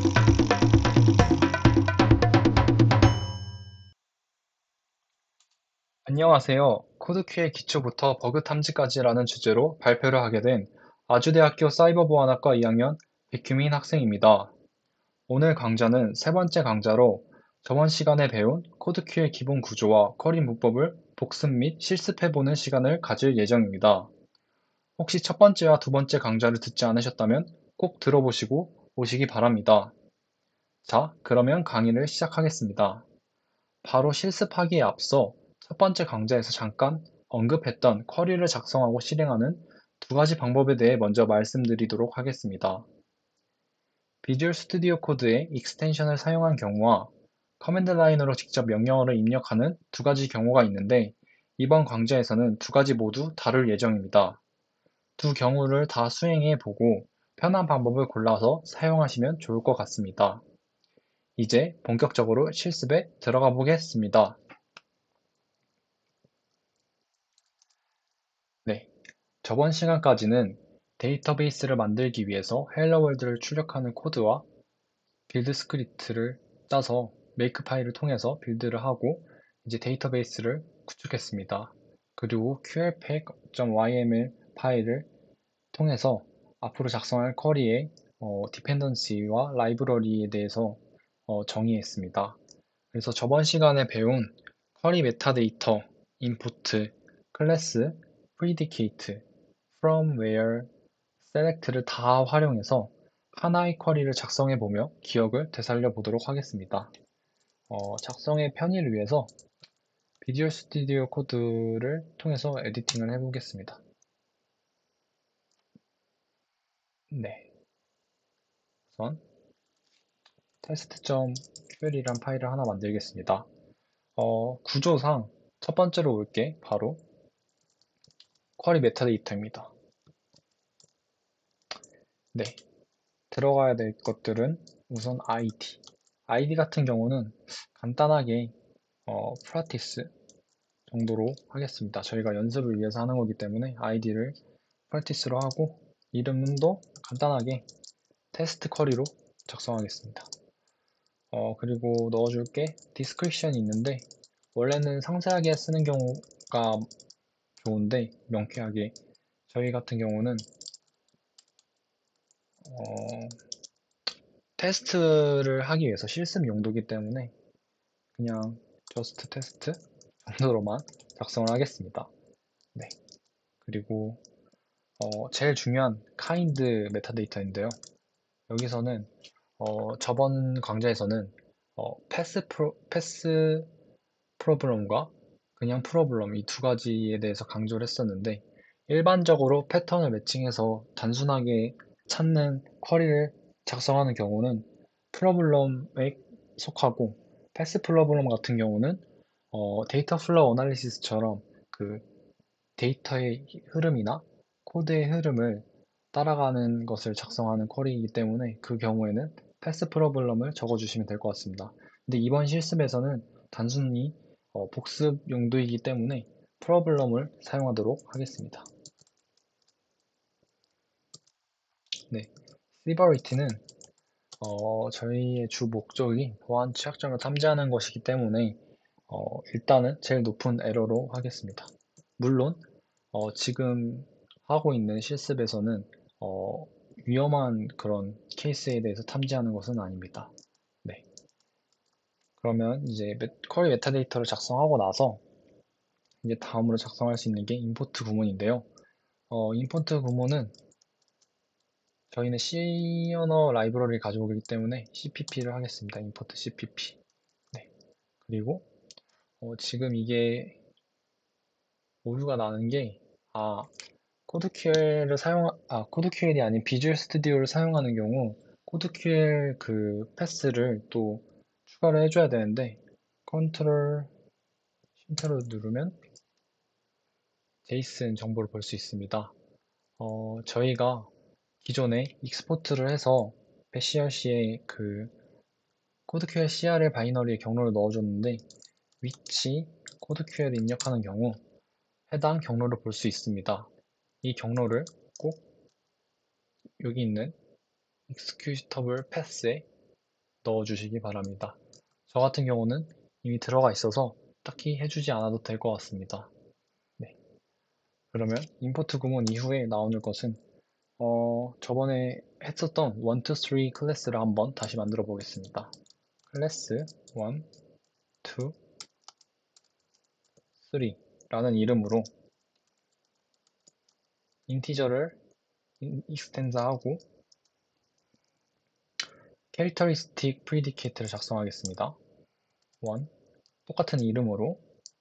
안녕하세요. 코드큐의 기초부터 버그 탐지까지라는 주제로 발표를 하게 된 아주대학교 사이버보안학과 2학년 백규민 학생입니다. 오늘 강좌는 세 번째 강좌로 저번 시간에 배운 코드큐의 기본 구조와 쿼리 문법을 복습 및 실습해보는 시간을 가질 예정입니다. 혹시 첫 번째와 두 번째 강좌를 듣지 않으셨다면 꼭 들어보시고 오시기 바랍니다. 자, 그러면 강의를 시작하겠습니다. 바로 실습하기에 앞서 첫 번째 강좌에서 잠깐 언급했던 쿼리를 작성하고 실행하는 두 가지 방법에 대해 먼저 말씀드리도록 하겠습니다. 비주얼 스튜디오 코드의 익스텐션을 사용한 경우와 커맨드 라인으로 직접 명령어를 입력하는 두 가지 경우가 있는데 이번 강좌에서는 두 가지 모두 다룰 예정입니다. 두 경우를 다 수행해 보고 편한 방법을 골라서 사용하시면 좋을 것 같습니다. 이제 본격적으로 실습에 들어가 보겠습니다. 네, 저번 시간까지는 데이터베이스를 만들기 위해서 헬로 월드를 출력하는 코드와 빌드 스크립트를 짜서 메이크 파일을 통해서 빌드를 하고 이제 데이터베이스를 구축했습니다. 그리고 qlpack.yml 파일을 통해서 앞으로 작성할 쿼리의 디펜던시와 라이브러리에 대해서 정의했습니다. 그래서 저번 시간에 배운 쿼리 메타데이터, 인풋, 클래스, predicate, from, where, select를 다 활용해서 하나의 쿼리를 작성해 보며 기억을 되살려 보도록 하겠습니다. 작성의 편의를 위해서 비주얼 스튜디오 코드를 통해서 에디팅을 해보겠습니다. 네, 우선 test.ql이란 파일을 하나 만들겠습니다. 구조상 첫 번째로 올 게 바로 쿼리 메타데이터입니다. 네, 들어가야 될 것들은 우선 ID. ID 같은 경우는 간단하게 프라티스 정도로 하겠습니다. 저희가 연습을 위해서 하는 거기 때문에 아이디를 프라티스로 하고 이름도 간단하게 테스트 쿼리로 작성하겠습니다. 그리고 넣어줄 게 디스크립션이 있는데 원래는 상세하게 쓰는 경우가 좋은데 명쾌하게 저희 같은 경우는 어, 테스트를 하기 위해서 실습 용도이기 때문에 그냥 just 테스트 정도로만 작성을 하겠습니다. 네. 그리고 제일 중요한 kind 메타데이터인데요. 여기서는 저번 강좌에서는 패스 프로블럼과 그냥 프로블럼 이 두 가지에 대해서 강조를 했었는데 일반적으로 패턴을 매칭해서 단순하게 찾는 쿼리를 작성하는 경우는 프로블럼에 속하고 패스 프로블럼 같은 경우는 데이터 플로우 어널리시스처럼 그 데이터의 흐름이나 코드의 흐름을 따라가는 것을 작성하는 쿼리이기 때문에 그 경우에는 패스 프로블럼을 적어주시면 될 것 같습니다. 근데 이번 실습에서는 단순히 복습 용도이기 때문에 프로블럼을 사용하도록 하겠습니다. 네, 시버리티는 저희의 주 목적이 보안 취약점을 탐지하는 것이기 때문에 일단은 제일 높은 에러로 하겠습니다. 물론 지금 하고 있는 실습에서는 어, 위험한 그런 케이스에 대해서 탐지하는 것은 아닙니다. 네. 그러면 이제 쿼리 메타데이터를 작성하고 나서 이제 다음으로 작성할 수 있는 게 임포트 구문인데요. 임포트 구문은 저희는 C 언어 라이브러리를 가지고 오기 때문에 CPP를 하겠습니다. 임포트 CPP. 네. 그리고 지금 이게 오류가 나는 게 코드QL이 아닌 비주얼 스튜디오를 사용하는 경우 코드QL 그 패스를 또 추가를 해줘야 되는데 컨트롤 쉼터를 누르면 제이슨 정보를 볼 수 있습니다. 저희가 기존에 익스포트를 해서 배시RC에 그 코드QL CRL 바이너리의 경로를 넣어줬는데 위치 코드QL 입력하는 경우 해당 경로를 볼 수 있습니다. 이 경로를 꼭 여기 있는 executable path에 넣어주시기 바랍니다. 저 같은 경우는 이미 들어가 있어서 딱히 해주지 않아도 될 것 같습니다. 네. 그러면 임포트 구문 이후에 나오는 것은 저번에 했었던 1, 2, 3 클래스를 한번 다시 만들어 보겠습니다. 클래스 1, 2, 3라는 이름으로 인티저를 익스텐드하고 캐릭터리스틱 프리디케이트를 작성하겠습니다. 1, 똑같은 이름으로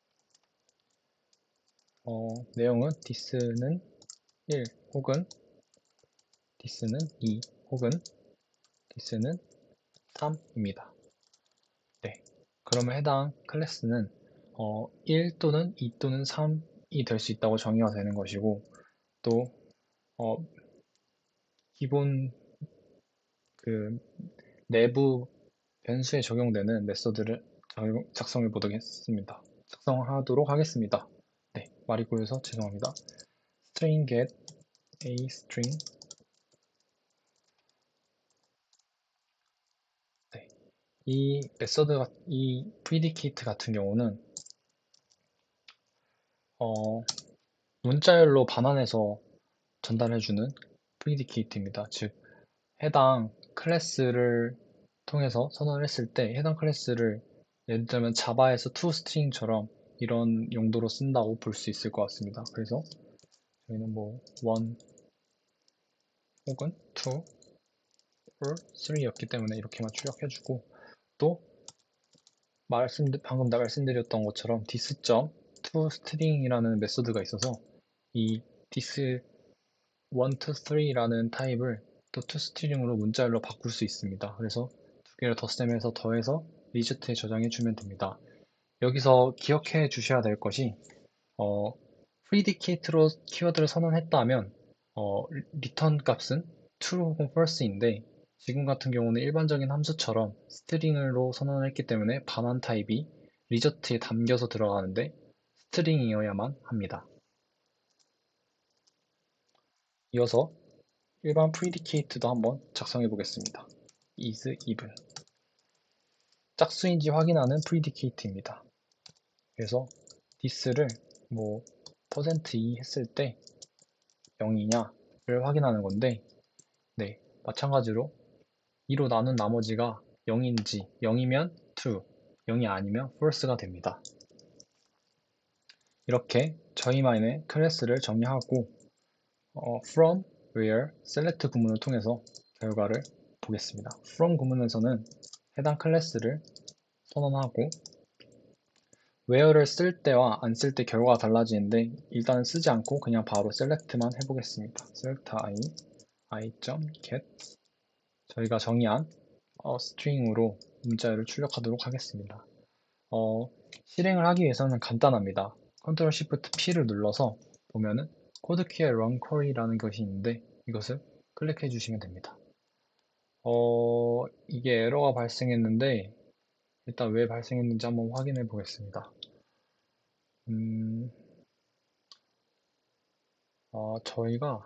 내용은 this는 1 혹은 this는 2 혹은 this는 3입니다. 네, 그러면 해당 클래스는 1 또는 2 또는 3이 될 수 있다고 정의가 되는 것이고 또 어, 기본 그 내부 변수에 적용되는 메서드를 작성해 보겠습니다. 작성하도록 하겠습니다. 네, 말이 꼬여서 죄송합니다. string get a string. 네, 이 predicate 같은 경우는 문자열로 반환해서 전달해주는 predicate입니다. 즉, 해당 클래스를 통해서 선언을 했을 때 해당 클래스를 예를 들면 자바에서 toString처럼 이런 용도로 쓴다고 볼 수 있을 것 같습니다. 그래서 저희는 뭐 1 혹은 2 or 3였기 때문에 이렇게만 출력해주고 또 방금 말씀드렸던 것처럼 dis.toString이라는 메소드가 있어서 이 dis 1, 2, 3라는 타입을 또 toString으로 문자열로 바꿀 수 있습니다. 그래서 두 개를 덧셈해서 더해서 리저트에 저장해 주면 됩니다. 여기서 기억해 주셔야 될 것이 predicate로 키워드를 선언했다면 return 값은 true 혹은 false인데 지금 같은 경우는 일반적인 함수처럼 스트링으로 선언을 했기 때문에 반환 타입이 리저트에 담겨서 들어가는데 스트링이어야만 합니다. 이어서 일반 predicate도 한번 작성해 보겠습니다. is even 짝수인지 확인하는 predicate입니다. 그래서 this를 뭐 %2 했을 때 0이냐를 확인하는 건데 네, 마찬가지로 2로 나눈 나머지가 0인지 0이면 true, 0이 아니면 false가 됩니다. 이렇게 저희만의 클래스를 정의하고 from, where, select 구문을 통해서 결과를 보겠습니다. from 구문에서는 해당 클래스를 선언하고 where를 쓸 때와 안 쓸 때 결과가 달라지는데 일단은 쓰지 않고 그냥 바로 select만 해보겠습니다. select i.get 저희가 정의한 스트링으로 문자열을 출력하도록 하겠습니다. 실행을 하기 위해서는 간단합니다. Ctrl Shift P를 눌러서 보면은 코드 키에 run query라는 것이 있는데 이것을 클릭해 주시면 됩니다. 이게 에러가 발생했는데 일단 왜 발생했는지 한번 확인해 보겠습니다. 저희가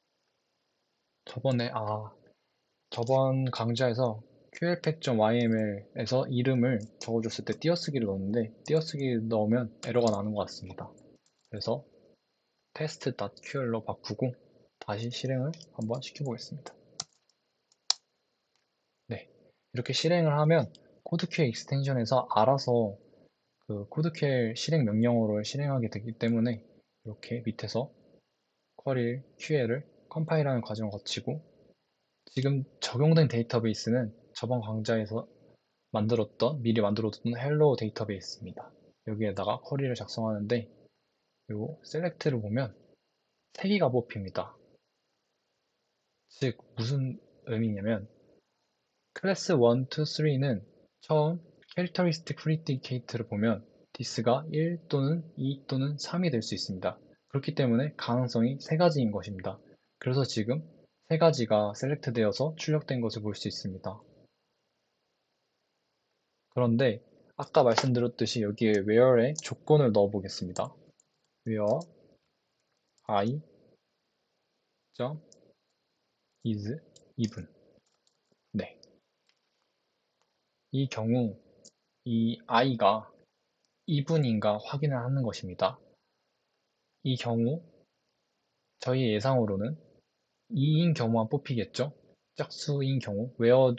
저번 강좌에서 qlpack.yml에서 이름을 적어줬을 때 띄어쓰기를 넣었는데 띄어쓰기를 넣으면 에러가 나는 것 같습니다. 그래서 test.ql로 바꾸고 다시 실행을 한번 시켜보겠습니다. 네, 이렇게 실행을 하면 코드QL 익스텐션에서 알아서 그 코드QL 실행 명령어를 실행하게 되기 때문에 이렇게 밑에서 쿼리 QL을 컴파일하는 과정을 거치고 지금 적용된 데이터베이스는 저번 강좌에서 미리 만들어뒀던 헬로 데이터베이스입니다. 여기에다가 쿼리를 작성하는데 요 셀렉트를 보면 3개가 뽑힙니다. 즉 무슨 의미냐면 클래스 1, 2, 3는 처음 캐릭터리스틱 프리디케이트를 보면 this가 1 또는 2 또는 3이 될 수 있습니다. 그렇기 때문에 가능성이 3가지인 것입니다. 그래서 지금 3가지가 셀렉트 되어서 출력된 것을 볼 수 있습니다. 그런데 아까 말씀드렸듯이 여기에 where에 조건을 넣어 보겠습니다. where i is even 네. 이 경우 이 i가 2분인가 확인을 하는 것입니다. 이 경우 저희 예상으로는 2인 경우만 뽑히겠죠? 짝수인 경우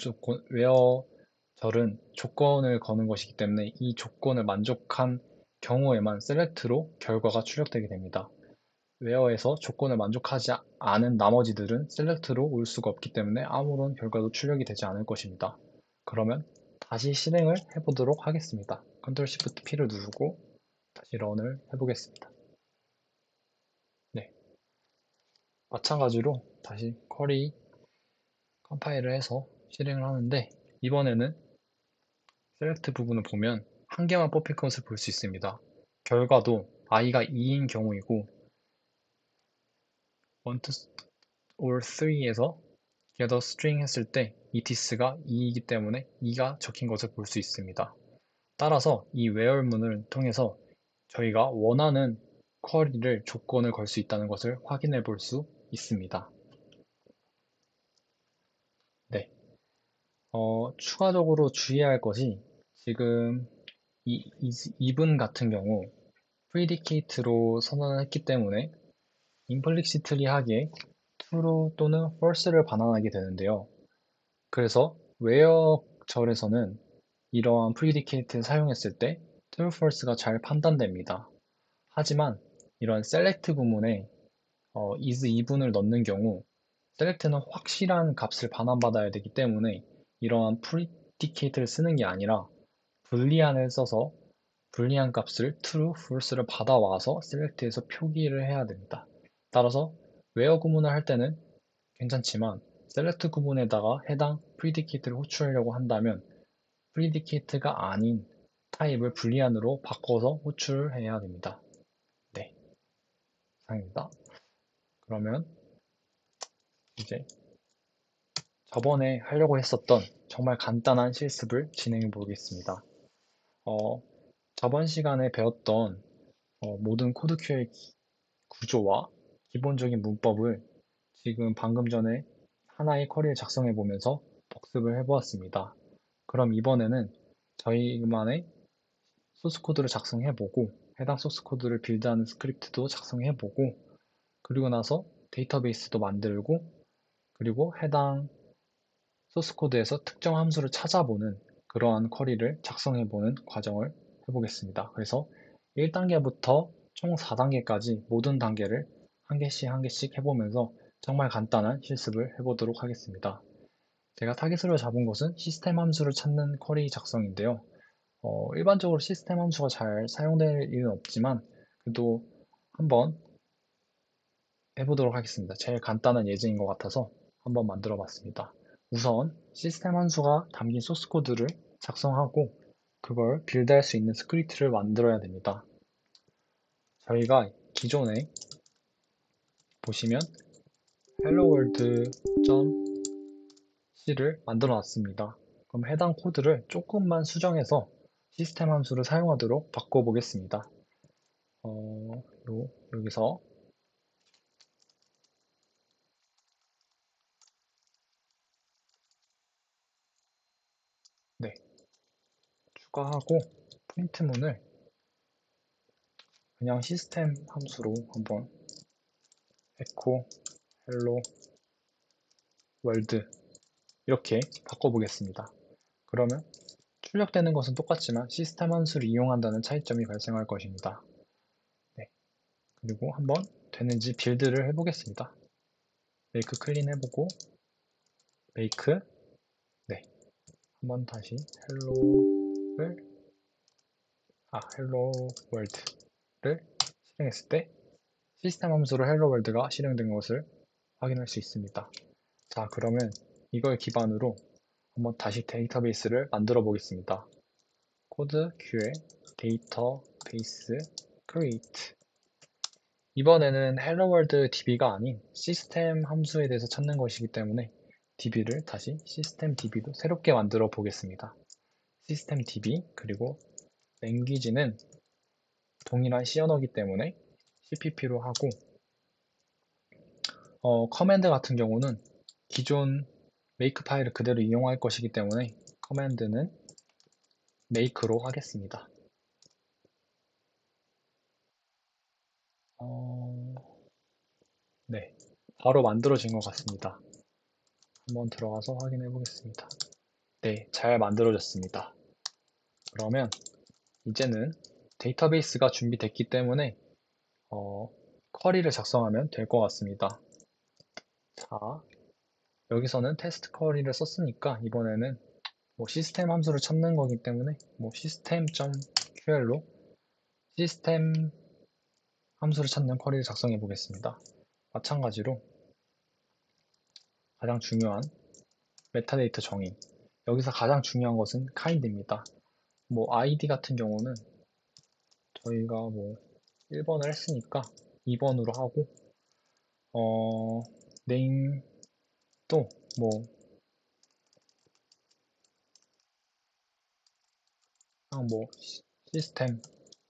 웨어절은 조건을 거는 것이기 때문에 이 조건을 만족한 경우에만 셀렉트로 결과가 출력되게 됩니다. 웨어에서 조건을 만족하지 않은 나머지들은 셀렉트로 올 수가 없기 때문에 아무런 결과도 출력이 되지 않을 것입니다. 그러면 다시 실행을 해보도록 하겠습니다. Ctrl Shift P를 누르고 다시 런을 해보겠습니다. 네, 마찬가지로 다시 쿼리 컴파일을 해서 실행을 하는데 이번에는 셀렉트 부분을 보면 한 개만 뽑힐 것을 볼 수 있습니다. 결과도 i가 2인 경우이고 1 or 3에서 gather string 했을 때 ets가 2이기 때문에 2가 적힌 것을 볼 수 있습니다. 따라서 이 where문을 통해서 저희가 원하는 쿼리를 조건을 걸 수 있다는 것을 확인해 볼 수 있습니다. 네. 추가적으로 주의해야 할 것이 지금 이 even 같은 경우 predicate로 선언을 했기 때문에 implicitly하게 true 또는 false를 반환하게 되는데요. 그래서 where 절에서는 이러한 predicate를 사용했을 때 true, false가 잘 판단됩니다. 하지만 이런 select 구문에 is even을 넣는 경우 select는 확실한 값을 반환받아야 되기 때문에 이러한 predicate를 쓰는 게 아니라 불리안을 써서 불리한 값을 true, false를 받아와서 select에서 표기를 해야 됩니다. 따라서 where 구문을 할 때는 괜찮지만 select 구문에다가 해당 predicate를 호출하려고 한다면 predicate가 아닌 타입을 불리안으로 바꿔서 호출을 해야 됩니다. 네, 이상입니다. 그러면 이제 저번에 하려고 했었던 정말 간단한 실습을 진행해 보겠습니다. 저번 시간에 배웠던 모든 코드 QA 구조와 기본적인 문법을 지금 방금 전에 하나의 쿼리를 작성해 보면서 복습을 해 보았습니다. 그럼 이번에는 저희만의 소스 코드를 작성해 보고 해당 소스 코드를 빌드하는 스크립트도 작성해 보고 그리고 나서 데이터베이스도 만들고 그리고 해당 소스 코드에서 특정 함수를 찾아보는 그러한 쿼리를 작성해보는 과정을 해보겠습니다. 그래서 1단계부터 총 4단계까지 모든 단계를 한 개씩 한 개씩 해보면서 정말 간단한 실습을 해보도록 하겠습니다. 제가 타깃으로 잡은 것은 시스템 함수를 찾는 쿼리 작성인데요. 일반적으로 시스템 함수가 잘 사용될 일은 없지만 그래도 한번 해보도록 하겠습니다. 제일 간단한 예제인 것 같아서 한번 만들어 봤습니다. 우선 시스템 함수가 담긴 소스 코드를 작성하고 그걸 빌드할 수 있는 스크립트를 만들어야 됩니다. 저희가 기존에 보시면 helloworld.c를 만들어 놨습니다. 그럼 해당 코드를 조금만 수정해서 시스템 함수를 사용하도록 바꿔보겠습니다. 여기서 네, 추가하고 프린트문을 그냥 시스템 함수로 한번 echo hello world 이렇게 바꿔보겠습니다. 그러면 출력되는 것은 똑같지만 시스템 함수를 이용한다는 차이점이 발생할 것입니다. 네, 그리고 한번 되는지 빌드를 해보겠습니다. make clean 해보고 make 네, 한번 다시 hello world를 실행했을 때 시스템 함수로 hello world가 실행된 것을 확인할 수 있습니다. 자, 그러면 이걸 기반으로 한번 다시 데이터베이스를 만들어 보겠습니다. 코드 QA 데이터베이스 create 이번에는 hello world db가 아닌 시스템 함수에 대해서 찾는 것이기 때문에 db를 다시 시스템 db로 새롭게 만들어 보겠습니다. 시스템 db 그리고 language는 동일한 C 언어이기 때문에 cpp로 하고 커맨드 같은 경우는 기존 make 파일을 그대로 이용할 것이기 때문에 커맨드는 make로 하겠습니다. 네, 바로 만들어진 것 같습니다. 한번 들어가서 확인해 보겠습니다. 네, 잘 만들어졌습니다. 그러면 이제는 데이터베이스가 준비됐기 때문에 어, 쿼리를 작성하면 될 것 같습니다. 자, 여기서는 테스트 쿼리를 썼으니까 이번에는 뭐 시스템 함수를 찾는 거기 때문에 뭐 system.ql로 시스템 함수를 찾는 쿼리를 작성해 보겠습니다. 마찬가지로 가장 중요한 메타데이터 정의. 여기서 가장 중요한 것은 kind입니다. 뭐 id 같은 경우는 저희가 뭐 1번을 했으니까 2번으로 하고 name도 뭐 그냥 뭐 시스템이라고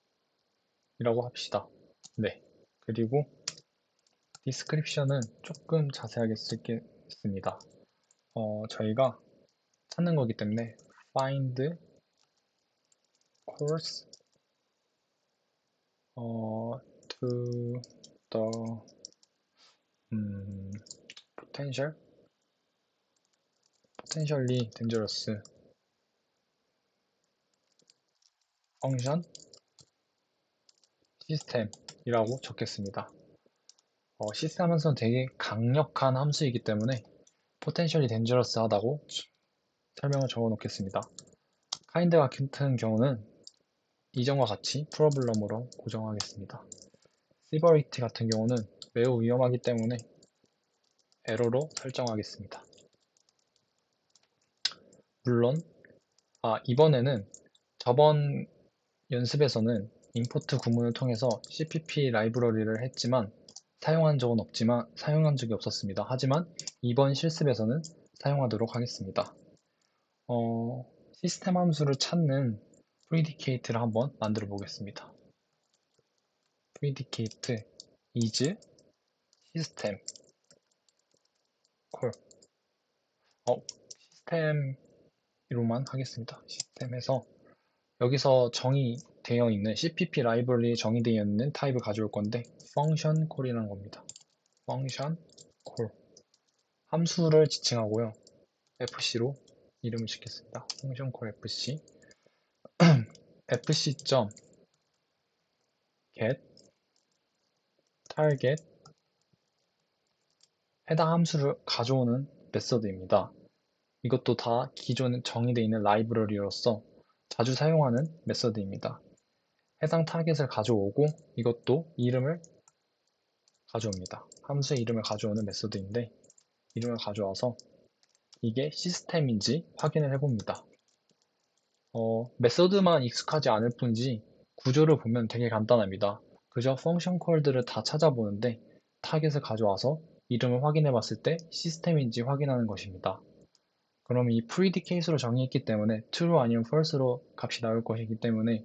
합시다. 네. 그리고 description은 조금 자세하게 쓰겠습니다. 저희가 찾는 거기 때문에 find course to the 음, potentially dangerous function system이라고 적겠습니다. 시스템 함수는 되게 강력한 함수이기 때문에 potentially dangerous 하다고 설명을 적어 놓겠습니다. kind 같은 경우는 이전과 같이 프로블럼으로 고정하겠습니다. severity 같은 경우는 매우 위험하기 때문에 에러로 설정하겠습니다. 물론 이번에는 저번 연습에서는 import 구문을 통해서 cpp 라이브러리를 했지만 사용한 적이 없었습니다. 하지만 이번 실습에서는 사용하도록 하겠습니다. 시스템 함수를 찾는 predicate를 한번 만들어 보겠습니다. predicate is system call 시스템으로만 하겠습니다. 시스템에서 여기서 정의되어 있는 cpp 라이브러리에 정의되어 있는 타입을 가져올 건데 function call이라는 겁니다. function call 함수를 지칭하고요. fc로 이름을 짓겠습니다. function call fc fc.get target 해당 함수를 가져오는 메서드입니다. 이것도 다 기존에 정의되어 있는 라이브러리로서 자주 사용하는 메서드입니다. 해당 타겟을 가져오고 이것도 이름을 가져옵니다. 함수의 이름을 가져오는 메서드인데 이름을 가져와서 이게 시스템인지 확인을 해봅니다. 메서드만 익숙하지 않을 뿐이지 구조를 보면 되게 간단합니다. 그저 펑션 콜들을 다 찾아보는데 타겟을 가져와서 이름을 확인해 봤을 때 시스템인지 확인하는 것입니다. 그럼 이 predicate로 정의했기 때문에 true 아니면 false로 값이 나올 것이기 때문에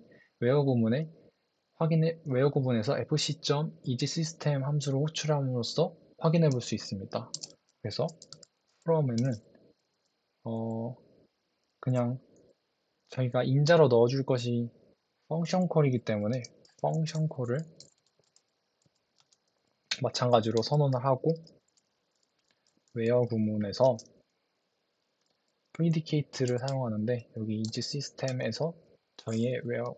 웨어 구문에서 fc.isSystem 함수를 호출함으로써 확인해 볼 수 있습니다. 그래서 from에는 그냥 저희가 인자로 넣어줄 것이 펑션 콜이기 때문에 펑션 콜을 마찬가지로 선언을 하고 웨어 구문에서 predicate를 사용하는데 여기 isSystem에서 저희의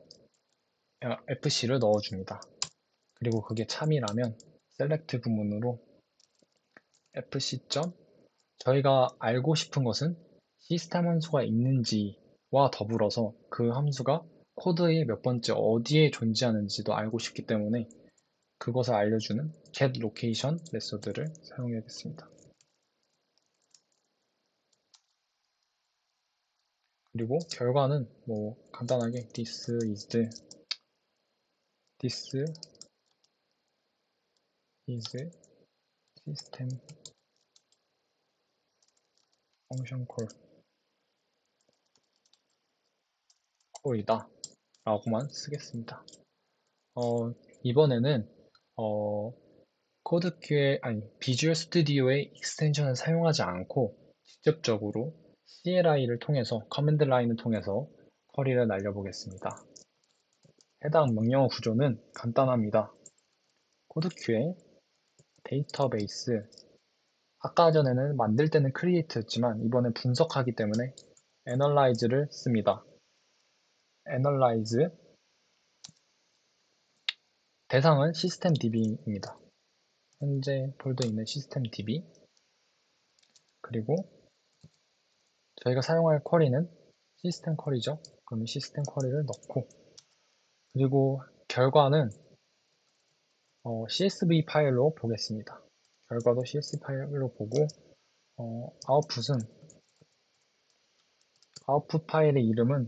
fc를 넣어줍니다. 그리고 그게 참이라면 select 구문으로 fc. 저희가 알고 싶은 것은 시스템 함수가 있는지와 더불어서 그 함수가 코드의 몇 번째 어디에 존재하는지도 알고 싶기 때문에 그것을 알려주는 getLocation 메소드를 사용해야겠습니다. 그리고 결과는 뭐 간단하게 this is system function call이다 라고만 쓰겠습니다. 이번에는 비주얼 스튜디오의 익스텐션을 사용하지 않고 직접적으로 CLI를 통해서 커맨드 라인을 통해서 쿼리를 날려보겠습니다. 해당 명령어 구조는 간단합니다. 코드큐에 데이터베이스, 아까 전에는 만들 때는 create였지만 이번엔 분석하기 때문에 analyze를 씁니다. analyze, 대상은 systemdb입니다. 현재 폴더에 있는 systemdb, 그리고 저희가 사용할 쿼리는 시스템 쿼리죠. 그럼 시스템 쿼리를 넣고, 그리고 결과는 CSV 파일로 보겠습니다. 결과도 CSV 파일로 보고, 아웃풋은, 아웃풋 파일의 이름은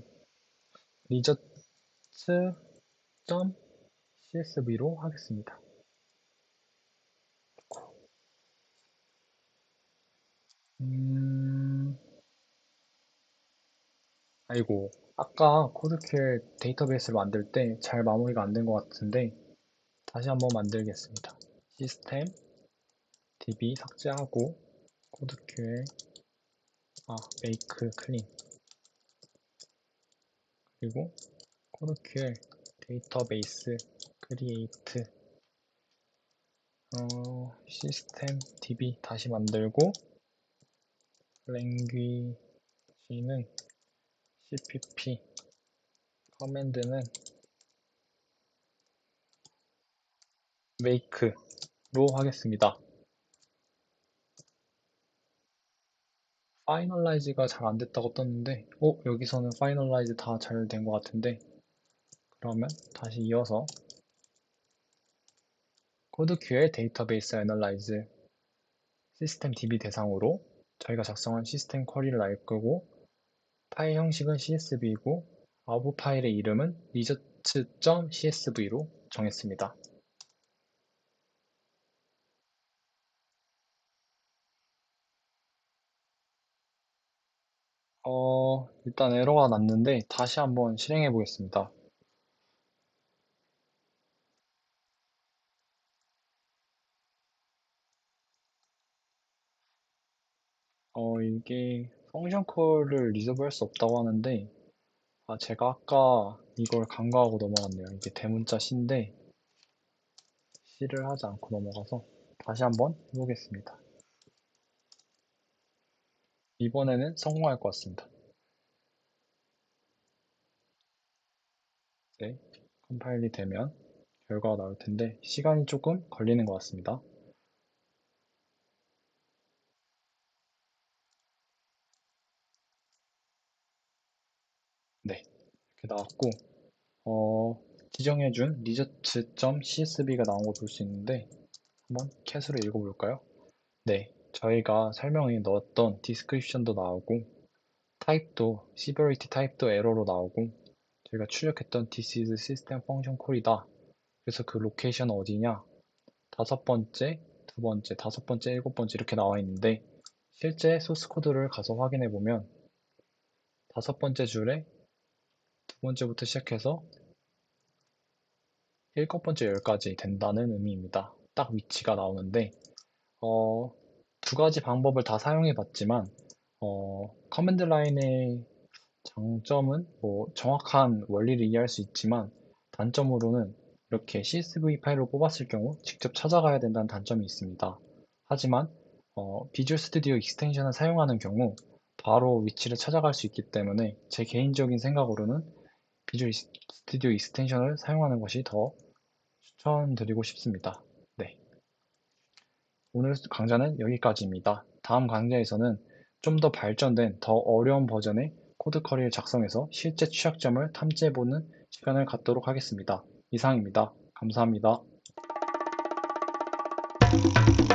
results.csv로 하겠습니다. 아이고, 아까 코드큐엘 데이터베이스를 만들 때 잘 마무리가 안 된 것 같은데 다시 한번 만들겠습니다. 시스템 db 삭제하고 코드큐엘 make clean, 그리고 코드큐엘 데이터베이스 create 시스템 db 다시 만들고 language는 cpp, 커맨드는 make로 하겠습니다. 파이널라이즈가 잘 안 됐다고 떴는데 여기서는 파이널라이즈 다 잘 된 것 같은데, 그러면 다시 이어서 코드큐의 데이터베이스 애널라이즈 시스템 db 대상으로 저희가 작성한 시스템 쿼리를 날 거고, 파일 형식은 csv이고 아웃풋 파일의 이름은 results.csv로 정했습니다. 일단 에러가 났는데 다시 한번 실행해 보겠습니다. 이게 펑션 콜을 리저브할 수 없다고 하는데, 제가 아까 이걸 간과하고 넘어갔네요. 이게 대문자 C인데 C를 하지 않고 넘어가서 다시 한번 해보겠습니다. 이번에는 성공할 것 같습니다. 네, 컴파일이 되면 결과가 나올 텐데 시간이 조금 걸리는 것 같습니다. 네, 이렇게 나왔고, 지정해준 results.csv가 나온 거 볼 수 있는데 한번 캣으로 읽어볼까요? 네, 저희가 설명에 넣었던 description도 나오고 타입도 severity 타입도 에러로 나오고, 저희가 출력했던 this is system function call이다. 그래서 그 로케이션 어디냐? 다섯 번째, 두 번째, 다섯 번째, 일곱 번째 이렇게 나와 있는데, 실제 소스 코드를 가서 확인해 보면 다섯 번째 줄에 두 번째부터 시작해서 일곱 번째 열까지 된다는 의미입니다. 딱 위치가 나오는데, 어, 두 가지 방법을 다 사용해 봤지만, 커맨드 라인의 장점은 뭐 정확한 원리를 이해할 수 있지만, 단점으로는 이렇게 CSV 파일을 뽑았을 경우 직접 찾아가야 된다는 단점이 있습니다. 하지만 비주얼 스튜디오 익스텐션을 사용하는 경우 바로 위치를 찾아갈 수 있기 때문에 제 개인적인 생각으로는 비주얼 스튜디오 익스텐션을 사용하는 것이 더 추천드리고 싶습니다. 네, 오늘 강좌는 여기까지입니다. 다음 강좌에서는 좀 더 발전된 더 어려운 버전의 코드 커리를 작성해서 실제 취약점을 탐지해보는 시간을 갖도록 하겠습니다. 이상입니다. 감사합니다.